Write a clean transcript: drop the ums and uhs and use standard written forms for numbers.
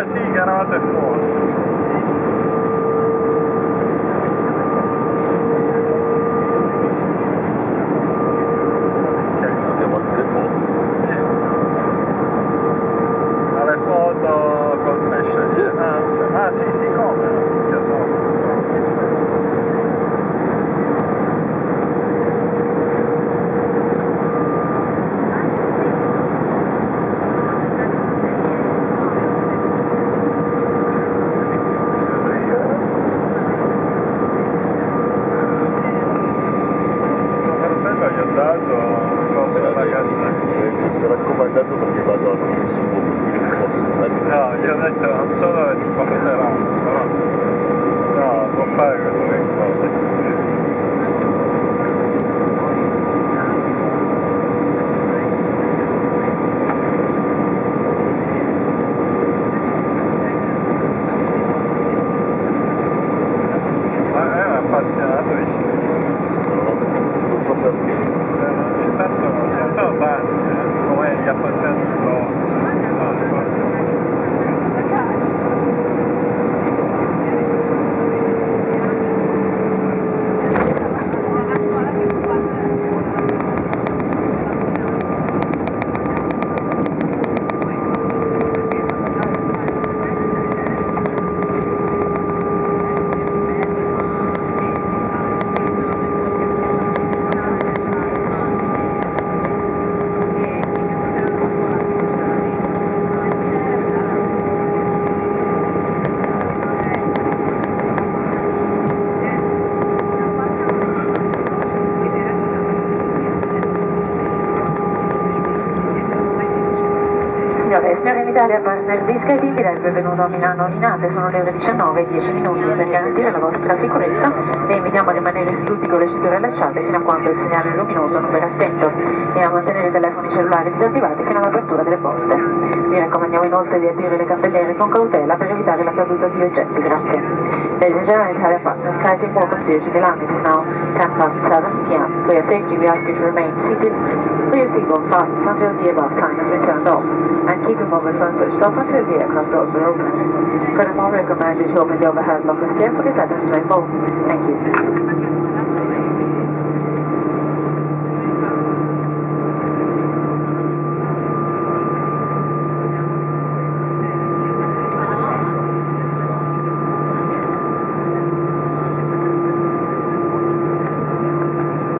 sì, che eravate fuori. Abbiamo anche le foto. Sì. Ma le foto col pesce? Sì. Ah, sì, sì, come? Che so. Fosse raccomandato perché vado a consumo, quindi non posso fare. No, gli ho detto non so dove ti porterà, però no, può fare quello che vuole. Ma è un appassionato di ciclismo. Non so perché. Intanto ce ne sono tanti, come gli appassionati di box, no, sport. Signore e signori, in Italia partner di SkyTeam vi dà il benvenuto a Milano Linate, sono le ore 19 e 10 minuti e per garantire la vostra sicurezza vi invitiamo a rimanere seduti con le cinture allacciate fino a quando il segnale luminoso non verrà spento e a mantenere i telefoni cellulari disattivati fino all'apertura delle porte. Vi raccomandiamo inoltre di aprire le cappelliere con cautela per evitare la caduta di oggetti, grazie. Ladies and gentlemen, Italia partner SkyTeam welcomes you to Milan. It is now 10 past 7 p.m. For your safety, we ask you to remain seated with your seatbelt fastened until the above sign has been turned off, and keep your mobile phone switched off until the aircraft doors are opened. Furthermore, we recommend you to open the overhead lockers carefully, let them swing both. Thank you.